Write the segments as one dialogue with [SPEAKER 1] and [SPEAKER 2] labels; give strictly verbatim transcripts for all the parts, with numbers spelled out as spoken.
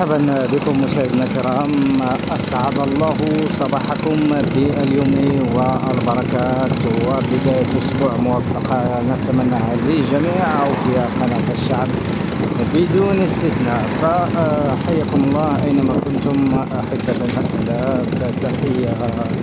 [SPEAKER 1] مرحبا بكم مشاهدينا الكرام، أسعد الله صباحكم باليوم والبركات وبداية أسبوع موفقة نتمناها للجميع أوفياء قناة الشعب بدون استثناء. فحياكم الله أينما كنتم أحبة الأفلاك، تحية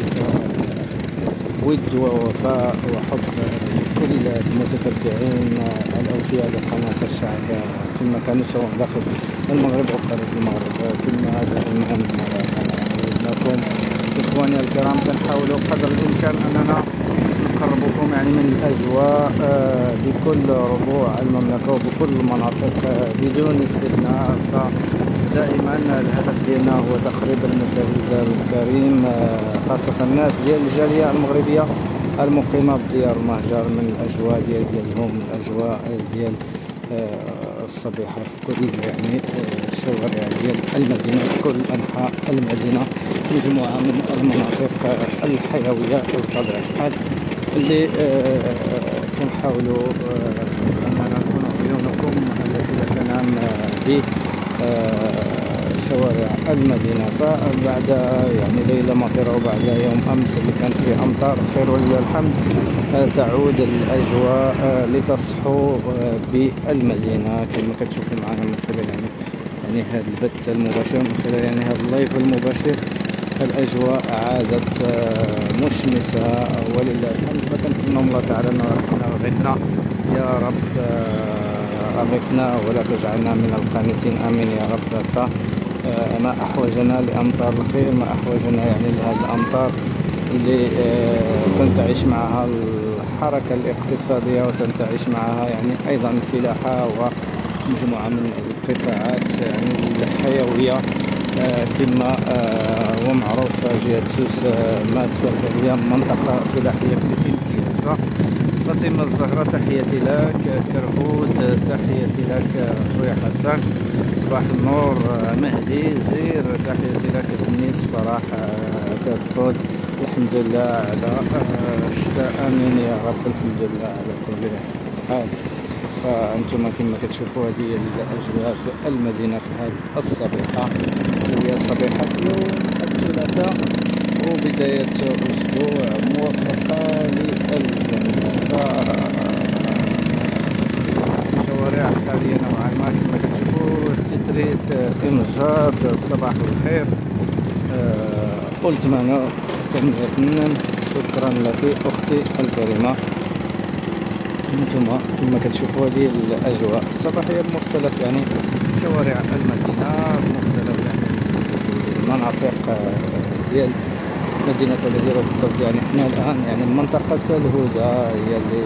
[SPEAKER 1] ود ووفاء وحب كل المتتبعين الأوفياء لقناة الشعب في المكان سواء داخل المغرب أو خارج المغرب. كنا دائما لكم إخواني الكرام كنحاولوا قدر الإمكان أننا نقربكم يعني من الأجواء بكل ربوع المملكة وبكل المناطق بدون استثناء. فدائما الهدف ديالنا هو تقريب المشاهد الكريم خاصة الناس ديال الجالية المغربية المقيمة بديار المهجر من الأجواء ديال ديالهم، الأجواء ديال الصبيحة في كل يعني الشوارع ديال المدينة، في كل أنحاء المدينة، مجموعة من المناطق الحيوية بطبيعة الحال اللي كنحاولوا أننا نكون عيونكم التي لا تنام به شوارع المدينة. فبعد يعني ليلة مطيرة وبعد يوم أمس اللي كان فيه أمطار، خير ولله الحمد تعود الأجواء لتصحو بالمدينة كما كتشوفوا معنا من خلال يعني يعني هذا البث المباشر، من خلال يعني هذا اللايف المباشر. الأجواء عادت مشمسة ولله الحمد. فكنتمنى الله تعالى أن ربنا يغيثنا يا رب، أغثنا ولا تجعلنا من القانتين آمين يا رب. فما أحوجنا لأمطار الخير، ما أحوجنا يعني لهذه الأمطار اللي تنتعش معها الحركة الاقتصادية وتنتعش معها يعني أيضا الفلاحة ومجموعة من القطاعات يعني الحيوية كما هو معروف. جهة سوس ماسة هي منطقة فلاحية بالامتياز. فاطمة الزهراء تحياتي لك، كرهود تحياتي لك، خويا حسن صباح النور، مهدي زير تحياتي لك، بنيت فرح كرهود الحمد لله على الشتاء آمين يا رب، الحمد لله على كل حال. فأنتم كما كتشوفوا هذه الأجواء المدينة في هذه الصبيحة، هي صبيحة يوم الثلاثاء وبداية أسبوع موفقة للجميع. الشوارع حاليا نوعا ما كما كتشوفوا تتريت إمجاد صباح الخير. قلت معنا تهنئة، شكرا لك أختي الكريمة. انتم كما كتشوفوا هذه الاجواء الصباحيه بمختلف يعني شوارع المدينه، بمختلف يعني المناطق ديال مدينه الهدير. بالضبط يعني احنا الان يعني منطقه الهدى هي اللي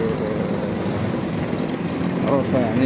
[SPEAKER 1] معروفه يعني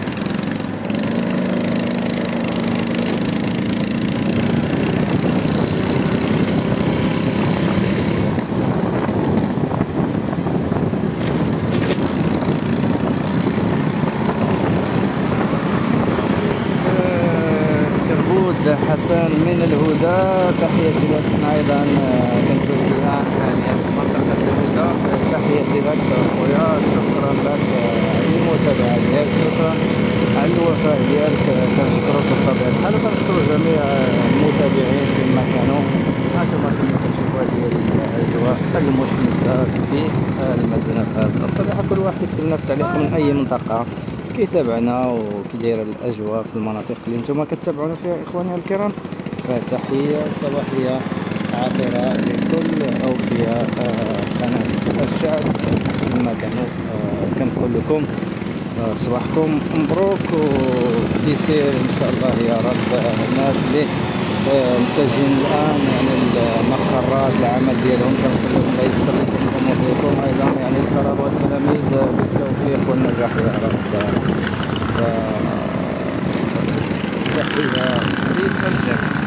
[SPEAKER 1] حسن من الهدى تحياتي لك. ايضا كنتوجه يعني منطقه الهدى تحياتي لك خويا، شكرا لك على المتابعه ديالك، شكرا على الوفاء ديالك، كنشكرك بطبيعه الحال وكنشكر جميع المتابعين فيما كانوا. هانتوما كما كتشوفوا هذه الاجواء المشمسه في المدينه في هذه الصباح. كل واحد يكتب لنا في التعليق من اي منطقه كيتابعنا وكيداير الاجواء في المناطق اللي نتوما كتابعونا فيها اخواني الكرام. فتحيه صباحيه عاطره لكل اوفياء قناه الشعب كما كانوا. كنقول لكم صباحكم مبروك وتيسير ان شاء الله يا رب. الناس اللي متجهين الان يعني المقرات العمل ديالهم كنقول لهم الله يسر لكم اموركم، ايضا يعني الطلبه والتلاميذ بالتوفيق والنجاح يا رب. تحيه للجميع.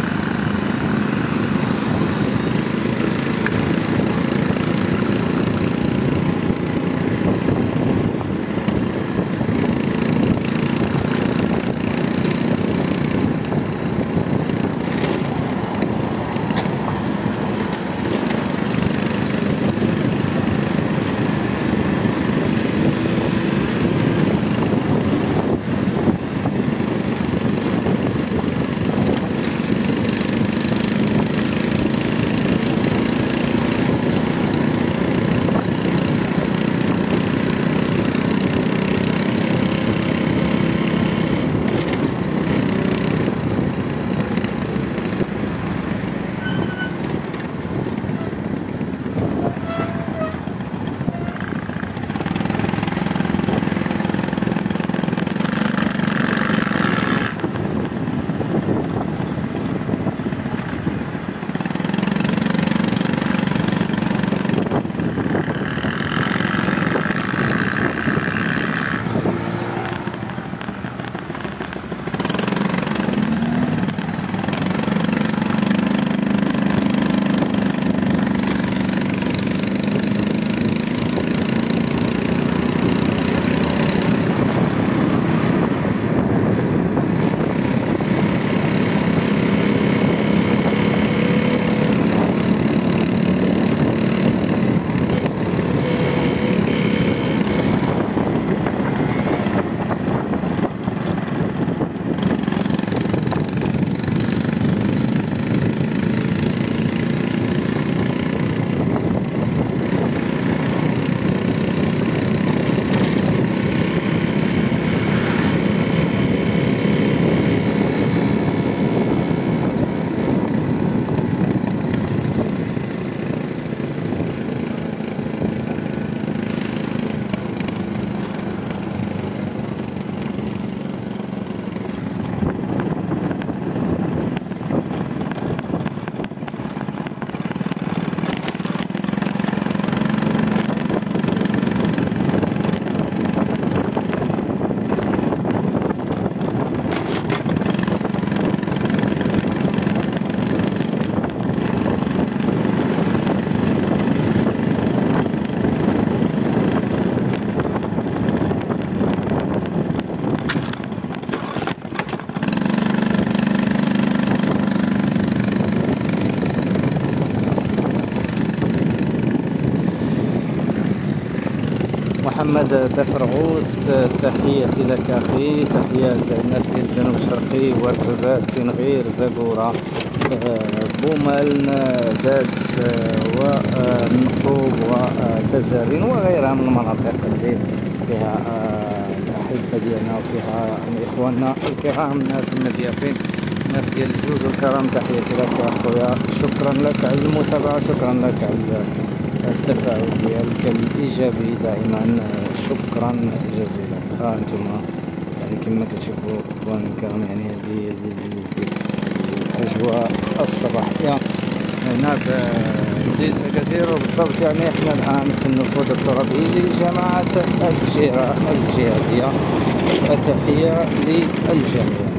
[SPEAKER 1] محمد دفرغوس، تحياتي لك أخي، تحية للناس ديال الجنوب الشرقي، ورزازات، تنغير، زاكورة، بوملن، دادس، والنقوب وتزارين وغيرها من المناطق اللي فيها الأحبة ديالنا وفيها إخواننا الكرام، الناس المضيافين، الناس ديال الجود والكرم. تحياتي لك أخويا، شكرا لك على المتابعة، شكرا لك على التفاعل ديالك الإيجابي دائما، شكرا جزيلا. ها انتم يعني كما كتشوفوا اخوان الكرام، يعني هذه الأجواء الصباحية هنا بمدينة أكادير، وبالضبط يعني احنا الآن في النفوذ الترابي لجماعة الجهة الجهادية. التحية للجميع.